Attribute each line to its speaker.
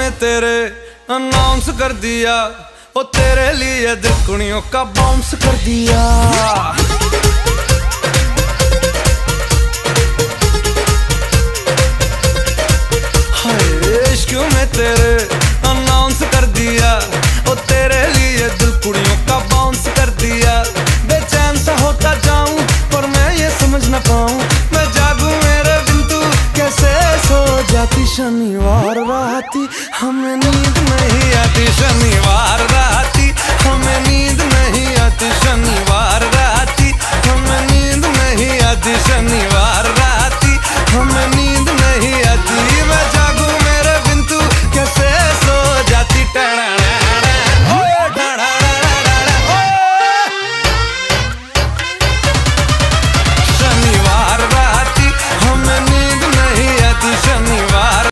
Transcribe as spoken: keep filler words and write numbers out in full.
Speaker 1: में तेरे अनाउंस कर दिया, ओ तेरे लिए दिल कुड़ियों का बाउंस कर दिया। हाय इश्क में तेरे अनाउंस कर दिया, ओ तेरे लिए दिल कुड़ियों का बाउंस कर दिया। बेचैन सा होता जाऊं पर मैं ये समझ ना पाऊं, मैं जागूं मेरे बिन तू कैसे सो जाती। शनिवार राती हमें नींद नहीं आती, शनिवार